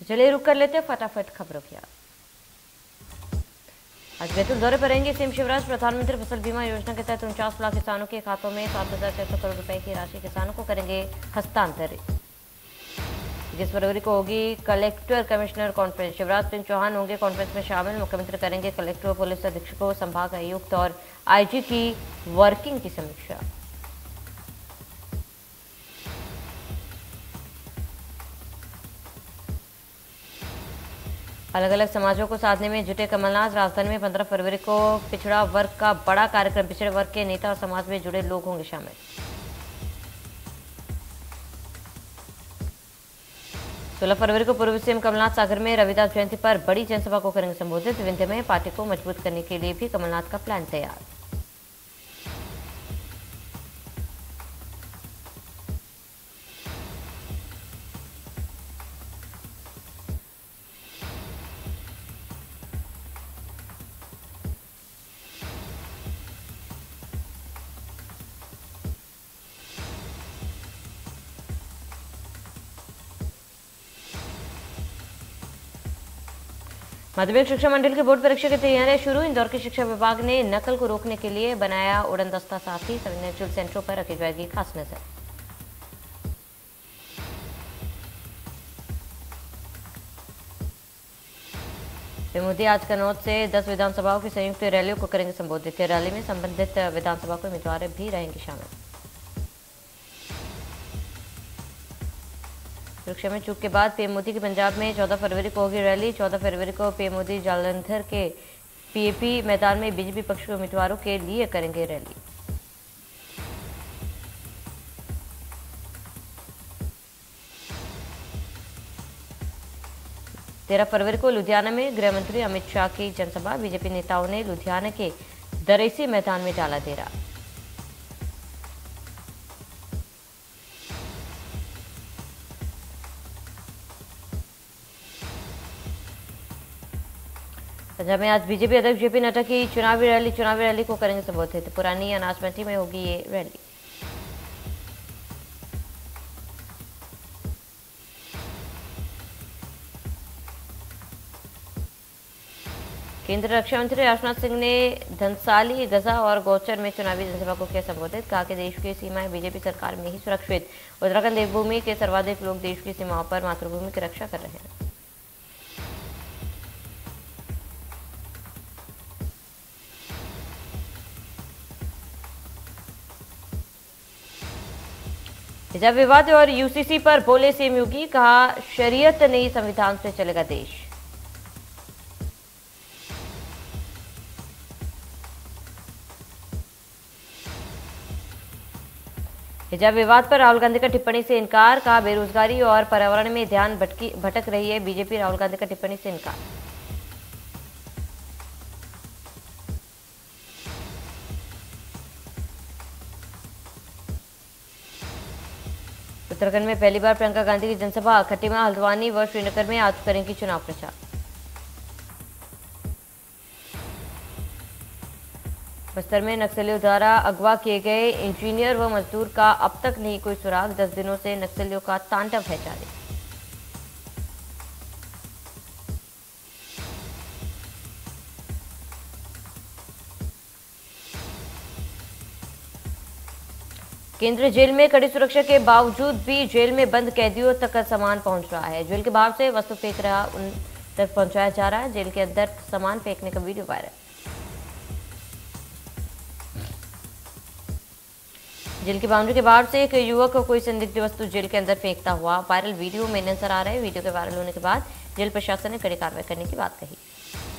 चलिए रुक कर लेते हैं फटाफट खबरों की। आज बैतूल दौरे पर रहेंगे सीएम शिवराज। प्रधानमंत्री फसल बीमा योजना के तहत 49 लाख किसानों के खातों में 7,600 करोड़ रुपए की राशि किसानों को करेंगे हस्तांतरित। 21 फरवरी को होगी collector commissioner conference. Shivraj Singh Chouhan होंगे कॉन्फ्रेंस में शामिल। मुख्यमंत्री करेंगे कलेक्टर, पुलिस अधीक्षकों, संभाग आयुक्त और आईजी की वर्किंग की समीक्षा। अलग अलग समाजों को साधने में जुटे कमलनाथ। राजधानी में 15 फरवरी को पिछड़ा वर्ग का बड़ा कार्यक्रम। पिछड़े वर्ग के नेता और समाज में जुड़े लोग होंगे शामिल। 16 फरवरी को पूर्व सीएम कमलनाथ सागर में रविदास जयंती पर बड़ी जनसभा को करेंगे संबोधित। विंध्य में पार्टी को मजबूत करने के लिए भी कमलनाथ का प्लान तैयार। माध्यमिक शिक्षा मंडल की बोर्ड परीक्षा की तैयारियां शुरू। इंदौर के शिक्षा विभाग ने नकल को रोकने के लिए बनाया उड़न दस्ता साथी। संवेदनशील सेंटरों पर रखी जाएगी खास नजर। पीएम मोदी आज कन्नौज से 10 विधानसभाओं की संयुक्त रैलियों को करेंगे संबोधित। रैली में संबंधित विधानसभा के उम्मीदवार भी रहेंगे शामिल। सुरक्षा में चूक के बाद पीएम मोदी की पंजाब में 14 फरवरी को होगी रैली। 14 फरवरी को पीएम मोदी जालंधर के पीएपी मैदान में बीजेपी पक्ष के उम्मीदवारों के लिए करेंगे रैली। तेरह फरवरी को लुधियाना में गृह मंत्री अमित शाह की जनसभा। बीजेपी नेताओं ने लुधियाना के दरेसी मैदान में डाला डेरा। पंजाब में आज बीजेपी अध्यक्ष जेपी नड्डा की चुनावी रैली को करेंगे संबोधित। पुरानी अनाज मंडी में होगी ये रैली। केंद्रीय रक्षा मंत्री राजनाथ सिंह ने धनसाली, गजा और गौचर में चुनावी जनसभा को किया संबोधित। कहा कि देश की सीमाएं बीजेपी सरकार में ही सुरक्षित। उत्तराखंड देवभूमि के सर्वाधिक लोग देश की सीमाओं पर मातृभूमि की रक्षा कर रहे हैं। हिजाब विवाद और यूसीसी पर बोले सीएम योगी। कहा शरीयत नहीं संविधान से चलेगा देश। हिजाब विवाद पर राहुल गांधी का टिप्पणी से इनकार। कहा बेरोजगारी और पर्यावरण में ध्यान भटक रही है बीजेपी। राहुल गांधी का टिप्पणी से इनकार। उत्तराखंड में पहली बार प्रियंका गांधी की जनसभा। खटीमा, हल्द्वानी व श्रीनगर में आज करेंगी चुनाव प्रचार। बस्तर में नक्सलियों द्वारा अगवा किए गए इंजीनियर व मजदूर का अब तक नहीं कोई सुराग। 10 दिनों से नक्सलियों का तांडव है जारी। केंद्रीय जेल में कड़ी सुरक्षा के बावजूद भी जेल में बंद कैदियों तक सामान पहुंच रहा है। जेल के बाहर से वस्तु फेंक रहा उन तक पहुंचाया जा रहा है। जेल के अंदर सामान फेंकने का वीडियो वायरल। जेल की बाउंड्री के बाहर से एक युवक कोई संदिग्ध वस्तु जेल के अंदर फेंकता हुआ वायरल वीडियो में नजर आ रहा है। वीडियो के वायरल होने के बाद जेल प्रशासन ने कड़ी कार्रवाई करने की बात कही।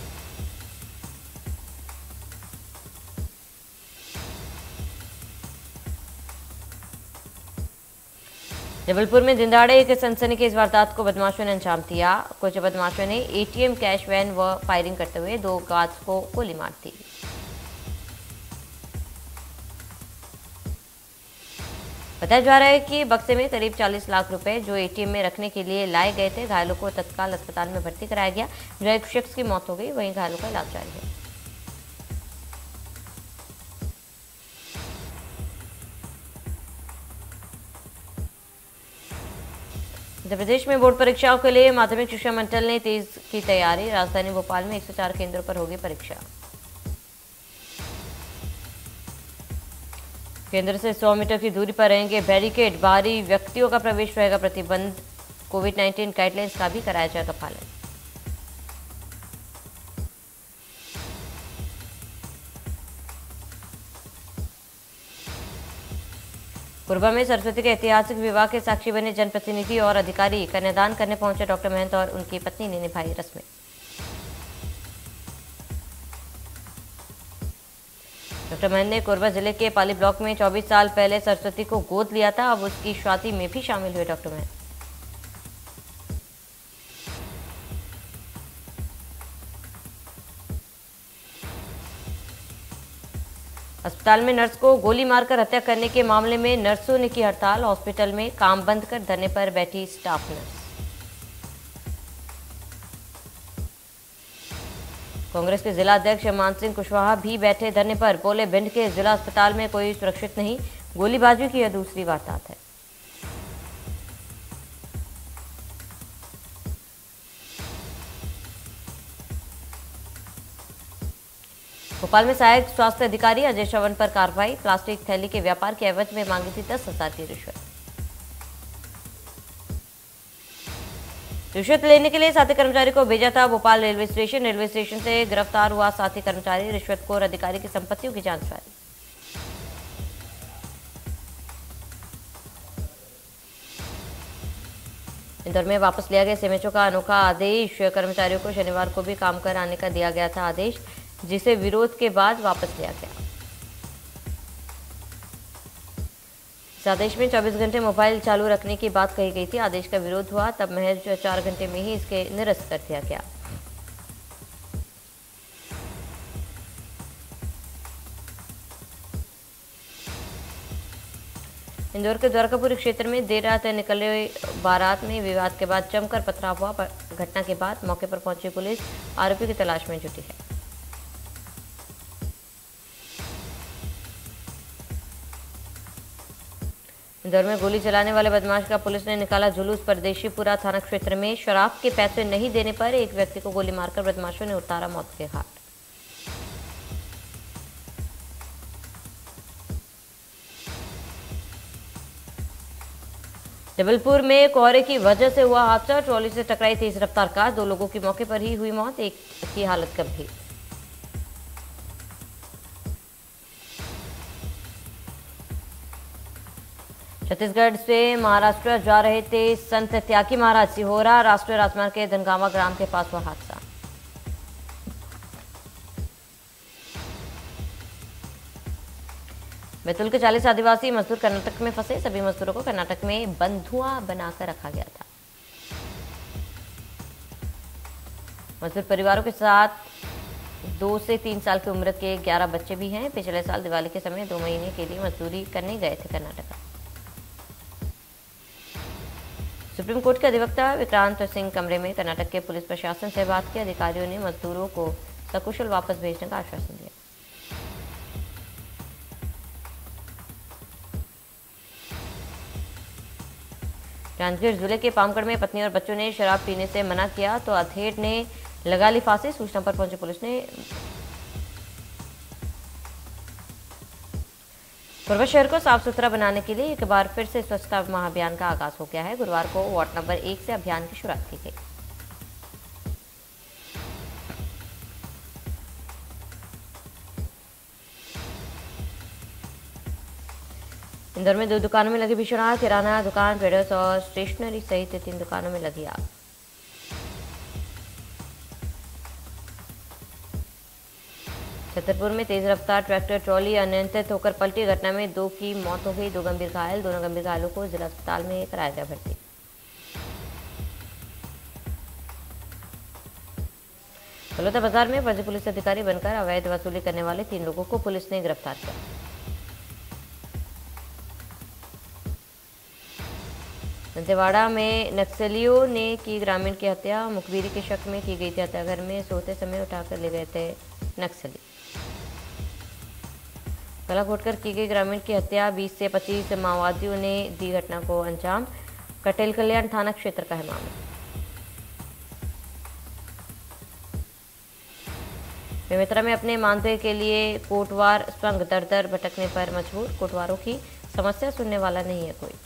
जबलपुर में दिनदाड़े एक सनसनीखेज वारदात को बदमाशों ने अंजाम दिया। कुछ बदमाशों ने एटीएम, कैश वैन व फायरिंग करते हुए 2 गार्ड्स को गोली मार दी। बताया जा रहा है कि बक्से में करीब 40 लाख रुपए जो एटीएम में रखने के लिए लाए गए थे। घायलों को तत्काल अस्पताल में भर्ती कराया गया, जहां एक शख्स की मौत हो गई, वहीं घायलों का इलाज जारी है। मध्य प्रदेश में बोर्ड परीक्षाओं के लिए माध्यमिक शिक्षा मंडल ने तेज की तैयारी। राजधानी भोपाल में 104 केंद्रों पर होगी परीक्षा। केंद्र से 100 मीटर की दूरी पर रहेंगे बैरिकेड। बाहरी व्यक्तियों का प्रवेश रहेगा प्रतिबंध। कोविड-19 गाइडलाइंस का भी कराया जाएगा पालन। कोरबा में सरस्वती के ऐतिहासिक विवाह के साक्षी बने जनप्रतिनिधि और अधिकारी। कन्यादान करने पहुंचे डॉक्टर महंत और उनकी पत्नी ने निभाई रस्में। डॉक्टर महंत ने कोरबा जिले के पाली ब्लॉक में 24 साल पहले सरस्वती को गोद लिया था। अब उसकी शादी में भी शामिल हुए डॉक्टर महंत। अस्पताल में नर्स को गोली मारकर हत्या करने के मामले में नर्सों ने की हड़ताल। हॉस्पिटल में काम बंद कर धरने पर बैठी स्टाफ नर्स। कांग्रेस के जिला अध्यक्ष मान सिंह कुशवाहा भी बैठे धरने पर। बोले, भिंड के जिला अस्पताल में कोई सुरक्षित नहीं। गोलीबाजी की यह दूसरी वारदात है। भोपाल में सहायक स्वास्थ्य अधिकारी अजय श्रवण पर कार्रवाई। प्लास्टिक थैली के व्यापार के एवज में मांगी थी 10,000 की रिश्वत। रिश्वत लेने के लिए साथी कर्मचारी को भेजा था भोपाल रेलवे स्टेशन से गिरफ्तार हुआ साथी कर्मचारी। रिश्वतखोर अधिकारी की संपत्तियों की जांच जारी। इंदौर में वापस लिया गया सीएमएचओ का अनोखा आदेश। कर्मचारियों को शनिवार को भी काम कर आने का दिया गया था आदेश, जिसे विरोध के बाद वापस लिया गया। इस आदेश में 24 घंटे मोबाइल चालू रखने की बात कही गई थी। आदेश का विरोध हुआ तब महज 4 घंटे में ही इसके निरस्त कर दिया गया। इंदौर के द्वारकापुरी क्षेत्र में देर रात निकले बारात में विवाद के बाद जमकर पथराव हुआ। घटना के बाद मौके पर पहुंची पुलिस आरोपी की तलाश में जुटी है। इंदौर में गोली चलाने वाले बदमाश का पुलिस ने निकाला जुलूस। परदेशीपुरा थाना क्षेत्र में शराब के पैसे नहीं देने पर एक व्यक्ति को गोली मारकर बदमाशों ने उतारा मौत के घाट। जबलपुर में कोहरे की वजह से हुआ हादसा। ट्रॉली से टकराई तेज रफ्तार कार। 2 लोगों की मौके पर ही हुई मौत, एक की हालत गंभीर। छत्तीसगढ़ से महाराष्ट्र जा रहे थे संत त्यागी महाराज। सिहोरा राष्ट्रीय राजमार्ग के धनगावा ग्राम के पास हुआ हादसा। बैतूल के 40 आदिवासी मजदूर कर्नाटक में फंसे। सभी मजदूरों को कर्नाटक में बंधुआ बनाकर रखा गया था। मजदूर परिवारों के साथ 2 से 3 साल की उम्र के 11 बच्चे भी हैं। पिछले साल दिवाली के समय 2 महीने के लिए मजदूरी करने गए थे कर्नाटक। सुप्रीम कोर्ट के अधिवक्ता विक्रांत सिंह कमरे में कर्नाटक के पुलिस प्रशासन से बात की। अधिकारियों ने मजदूरों को सकुशल वापस भेजने का आश्वासन दिया। जांजगीर जिले के पामगढ़ में पत्नी और बच्चों ने शराब पीने से मना किया तो अधेड़ ने लगा ली फांसी। सूचना पर पहुंची पुलिस ने कोरबा शहर को साफ सुथरा बनाने के लिए एक बार फिर से स्वच्छता महाअभियान का आगाज हो गया है। गुरुवार को वार्ड नंबर 1 से अभियान की शुरुआत की गई। इंदौर में 2 दुकानों में लगी भीषण आग। किराना दुकान, ट्रेडर्स और स्टेशनरी सहित 3 दुकानों में लगी आग। छतरपुर में तेज रफ्तार ट्रैक्टर ट्रॉली अनियंत्रित होकर पलटी। घटना में 2 की मौत हो गई, 2 गंभीर घायल। दोनों गंभीर घायलों को जिला अस्पताल में कराया गया भर्ती। बलौदा बाजार में फर्जी पुलिस अधिकारी बनकर अवैध वसूली करने वाले 3 लोगों को पुलिस ने गिरफ्तार किया। दंतेवाड़ा में नक्सलियों ने की ग्रामीण की हत्या। मुखबिरी के शक में की गई थी हत्या। घर में सोते समय उठाकर ले गए थे नक्सली। गला घोटकर की गई ग्रामीण की हत्या। 20 से 25 माओवादियों ने दी घटना को अंजाम। कटेल कल्याण थाना क्षेत्र का है मामला। बेमेतरा में अपने मानदेय के लिए कोटवार संघ दर दर भटकने पर मजबूर। कोटवारों की समस्या सुनने वाला नहीं है कोई।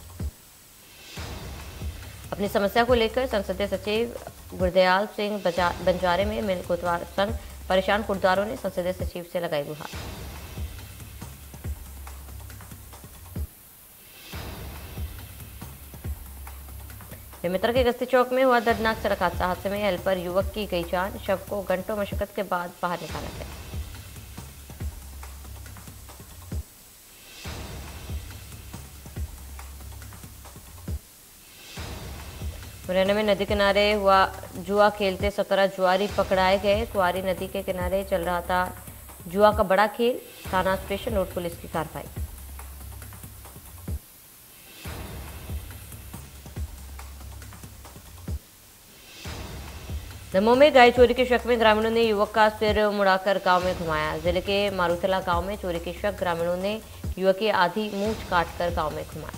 अपनी समस्या को लेकर संसदीय सचिव गुरदयाल सिंह बंजारे में मिल कोटवार संघ परेशान कोटवारों ने संसदीय सचिव से लगाई गुहार। बेमेतरा के गस्ती चौक में हुआ दर्दनाक सड़क हादसे में हेल्पर युवक की गई जान। शव को घंटों मशक्कत के बाद बाहर निकाला गया। मुरैना में नदी किनारे हुआ जुआ खेलते 17 जुआरी पकड़ाए गए। कुआरी नदी के किनारे चल रहा था जुआ का बड़ा खेल। थाना स्पेशल रोड पुलिस की कार्रवाई। दमोह में गाय चोरी के शक में ग्रामीणों ने युवक का सिर मुड़ाकर गांव में घुमाया। जिले के मारूथला गांव में चोरी के शक ग्रामीणों ने युवक की आधी मूंछ काटकर गांव में घुमाया।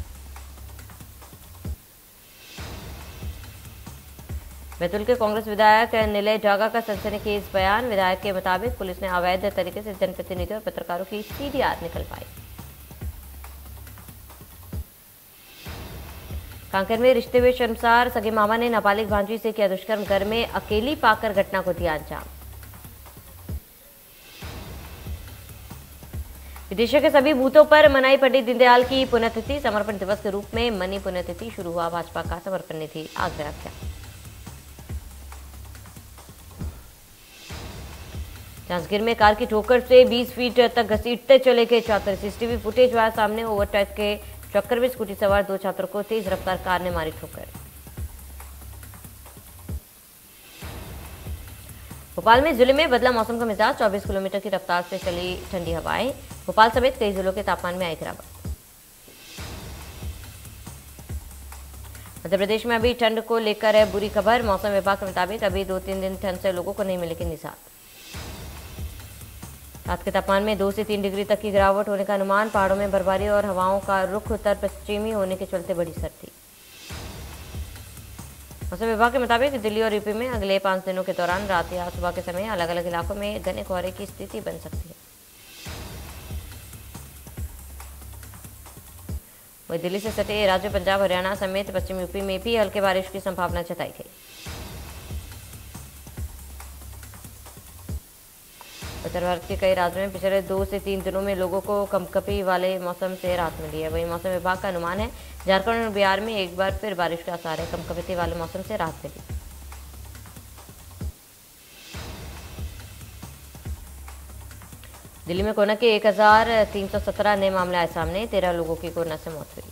बैतूल के कांग्रेस विधायक निलय जागा का सनसनीखेज बयान। विधायक के मुताबिक पुलिस ने अवैध तरीके से जनप्रतिनिधियों और पत्रकारों की सीडीआर निकलवाई। कांकेर में रिश्ते हुए शर्मसार। सगे मामा ने नाबालिग भांजी से किया दुष्कर्म। घर में अकेली पाकर घटना को दिया अंजाम। विदेशों के सभी बूथों पर मनाई पंडित दीनदयाल की पुण्यतिथि। समर्पण दिवस के रूप में मनी पुण्यतिथि शुरू हुआ भाजपा का समर्पण निधि आग्रह किया। जांजगीर में कार की ठोकर से 20 फीट तक घसीटते चले गए छात्र। सीसीटीवी फुटेज आया सामने। ओवरटाइप के चक्कर में स्कूटी सवार 2 छात्रों को तेज रफ्तार कार ने मारी ठोकर। भोपाल में जिले में बदला मौसम का मिजाज। 24 किलोमीटर की रफ्तार से चली ठंडी हवाएं। भोपाल समेत कई जिलों के तापमान में आई गिरावट। मध्य प्रदेश में अभी ठंड को लेकर है बुरी खबर। मौसम विभाग के मुताबिक अभी 2-3 दिन ठंड से लोगों को नहीं मिलेगी निजात। रात के तापमान में 2 से 3 डिग्री तक की गिरावट होने का अनुमान। पहाड़ों में बर्फबारी और हवाओं का रुख उत्तर पश्चिमी होने के चलते बड़ी सर्दी। मौसम विभाग के मुताबिक दिल्ली और यूपी में अगले 5 दिनों के दौरान रात या सुबह के समय अलग अलग इलाकों में घने कोहरे की स्थिति बन सकती है। वही दिल्ली से सटे राज्य पंजाब हरियाणा समेत पश्चिम यूपी में भी हल्के बारिश की संभावना जताई गई। उत्तर भारत के कई राज्यों में पिछले 2 से 3 दिनों में लोगों को कंपकपी वाले मौसम से राहत मिली है। वहीं मौसम विभाग का अनुमान है झारखंड और बिहार में एक बार फिर बारिश का आसार है। कंपकपी वाले मौसम से राहत मिली। दिल्ली में कोरोना के 1317 नए मामले आए सामने। 13 लोगों की कोरोना से मौत हुई।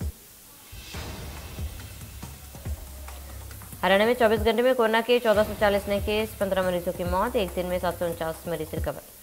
हरियाणा में 24 घंटे में कोरोना के 1440 नए केस। 15 मरीजों की मौत। एक दिन में 749 मरीज रिकवर।